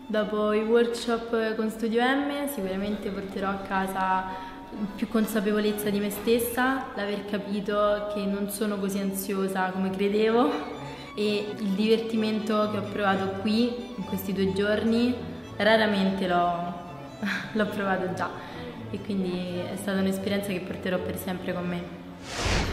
Dopo i workshop con Studio M sicuramente porterò a casa più consapevolezza di me stessa, l'aver capito che non sono così ansiosa come credevo e il divertimento che ho provato qui in questi 2 giorni raramente l'ho provato già e quindi è stata un'esperienza che porterò per sempre con me.